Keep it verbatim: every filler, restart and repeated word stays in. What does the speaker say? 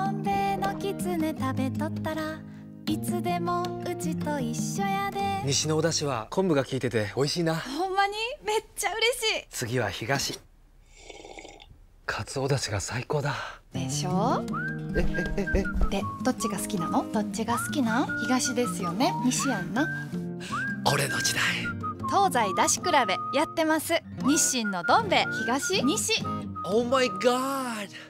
どん兵衛のきつね食べとったらいつでもうちと一緒やで。 西のお出汁は昆布が効いてて美味しいな。 ほんまにめっちゃ嬉しい。 次は東。かつお出汁が最高だ。 でしょ。 ええええで、どっちが好きなの？どっちが好きなん？東ですよね。西やんな。 俺の時代。 東西出し比べやってます。日清のどん兵衛東西。 Oh my god!